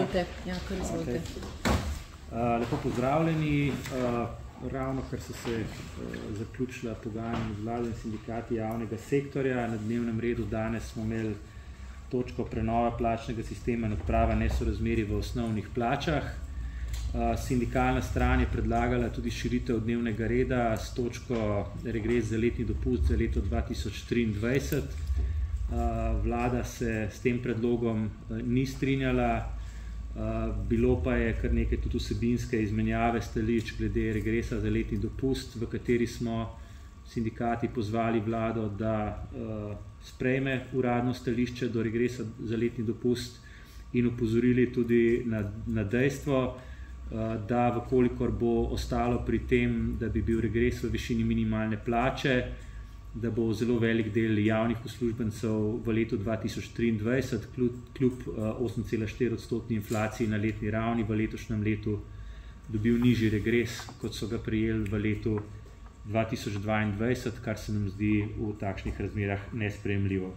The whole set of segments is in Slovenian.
Izvolite. Ja, kar izvolite. Okay. Lepo pozdravljeni. Ravno, ker so se zaključila pogajanja z vlado in sindikati javnega sektorja, na dnevnem redu danes smo imeli točko prenova plačnega sistema in odprava nesorazmerij v osnovnih plačah. Sindikalna stran je predlagala tudi širitev dnevnega reda s točko regres za letni dopust za leto 2023. Vlada se s tem predlogom ni strinjala, bilo pa je kar nekaj tudi vsebinske izmenjave stališč glede regresa za letni dopust, v kateri smo sindikati pozvali vlado, da sprejme uradno stališče do regresa za letni dopust in opozorili tudi na dejstvo, da vkolikor bo ostalo pri tem, da bi bil regres v višini minimalne plače, da bo zelo velik del javnih uslužbencev v letu 2023 kljub 8,4% inflaciji na letni ravni v letošnjem letu dobil nižji regres, kot so ga prejeli v letu 2022, kar se nam zdi v takšnih razmerah nesprejemljivo.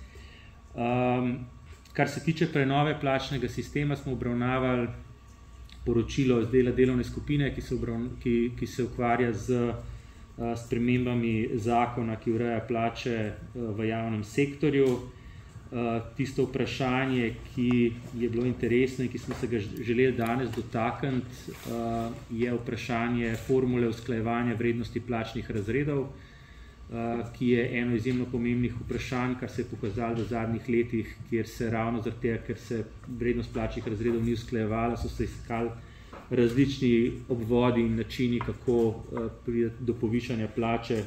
Kar se tiče prenove plačnega sistema, smo obravnavali poročilo z dela delovne skupine, ki se ukvarja z spremembami zakona, ki ureja plače v javnem sektorju. Tisto vprašanje, ki je bilo interesno in ki smo se ga želeli danes dotakniti, je vprašanje formule usklajevanja vrednosti plačnih razredov, ki je eno izjemno pomembnih vprašanj, kar se je pokazalo v zadnjih letih, kjer se ravno zaradi tega, ker se vrednost plačnih razredov ni usklajevala, so se iskali različni obvodi in načini, kako priti do povišanja plače,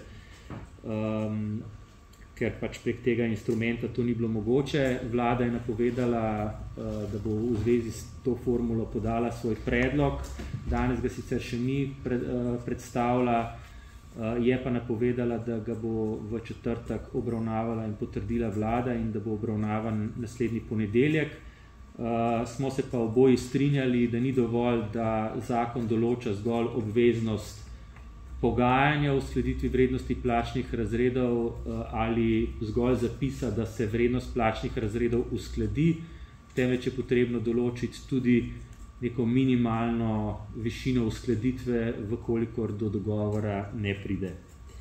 ker pač prek tega instrumenta to ni bilo mogoče. Vlada je napovedala, da bo v zvezi s to formulo podala svoj predlog. Danes ga sicer še ni predstavila, je pa napovedala, da ga bo v četrtek obravnavala in potrdila vlada in da bo obravnavan naslednji ponedeljek. Smo se pa oboji strinjali, da ni dovolj, da zakon določa zgolj obveznost pogajanja o uskladitvi vrednosti plačnih razredov ali zgolj zapisa, da se vrednost plačnih razredov uskladi, temveč je potrebno določiti tudi neko minimalno višino uskladitve, vkolikor do dogovora ne pride.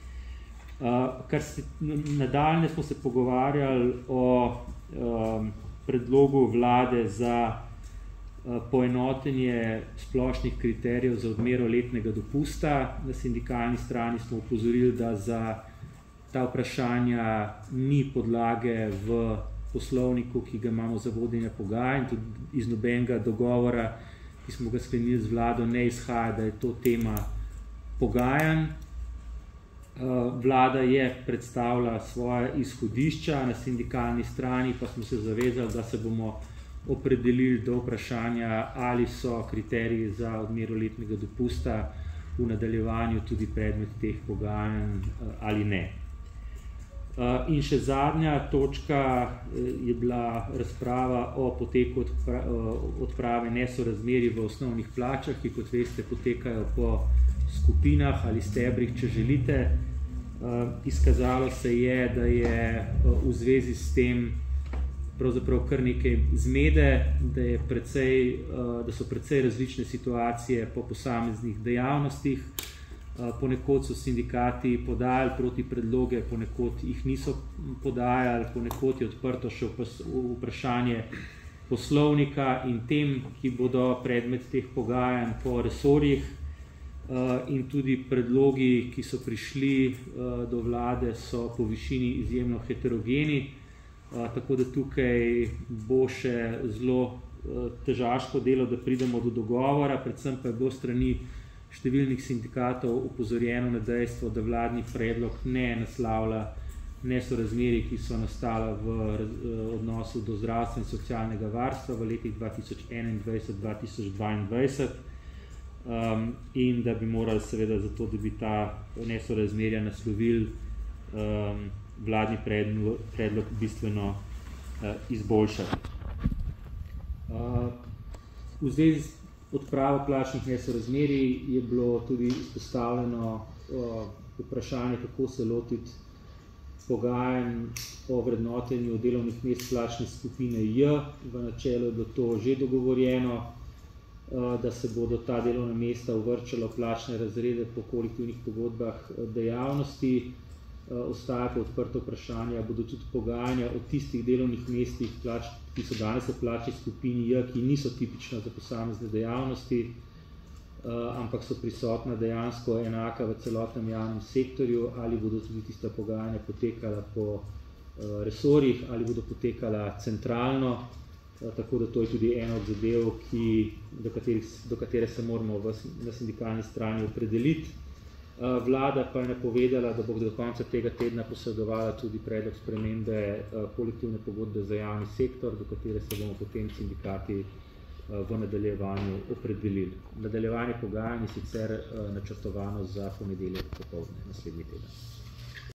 Nadaljnje smo se pogovarjali o predlogu vlade za poenotenje splošnih kriterijev za odmero letnega dopusta. Na sindikalni strani smo opozorili, da za ta vprašanja ni podlage v poslovniku, ki ga imamo za vodenje pogajanj, tudi iz nobenega dogovora, ki smo ga sklenili z vlado, ne izhaja, da je to tema pogajanj. Vlada je predstavila svoje izhodišča, na sindikalni strani pa smo se zavezali, da se bomo opredelili do vprašanja, ali so kriteriji za odmero letnega dopusta v nadaljevanju tudi predmet teh pogajanj ali ne. In še zadnja točka je bila razprava o poteku odprave nesorazmerij v osnovnih plačah, ki, kot veste, potekajo po skupinah ali stebrih, če želite. Izkazalo se je, da je v zvezi s tem pravzaprav kar nekaj zmede, da so precej različne situacije po posameznih dejavnostih. Ponekod so sindikati podajali proti predloge, ponekod jih niso podajali, ponekod je odprto še vprašanje poslovnika in tem, ki bodo predmet teh pogajanj po resorjih. In tudi predlogi, ki so prišli do vlade, so po višini izjemno heterogeni, tako da tukaj bo še zelo težaško delo, da pridemo do dogovora, predvsem pa je bilo strani številnih sindikatov opozorjeno na dejstvo, da vladni predlog ne naslavlja nesorazmerij, ki so nastala v odnosu do zdravstva in socialnega varstva v letih 2021-2022. In da bi morali seveda zato, da bi ta nesorazmerja naslovili, vladni predlog bistveno izboljšati. V zvezi s odpravo plačnih nesorazmerij je bilo tudi izpostavljeno vprašanje, kako se lotiti pogajanj o vrednotenju delovnih mest plačne skupine J. V načelu je bilo to že dogovorjeno, da se bodo ta delovna mesta uvrščala v plačne razrede po kolektivnih pogodbah dejavnosti. Ostaja pa odprto vprašanje, ali bodo tudi pogajanja o tistih delovnih mestih, ki so danes v plačni skupini J, ki niso tipična za posamezne dejavnosti, ampak so prisotna dejansko enaka v celotnem javnem sektorju, ali bodo tudi tista pogajanja potekala po resorjih, ali bodo potekala centralno, tako da to je tudi ena od zadev, do katere se moramo na sindikalni strani opredeliti. Vlada pa je napovedala, da bo do konca tega tedna posredovala tudi predlog spremembe kolektivne pogodbe za javni sektor, do katere se bomo potem sindikati v nadaljevanju opredelili. Nadaljevanje pogajanj je sicer načrtovano za ponedeljek popoldne naslednji teden.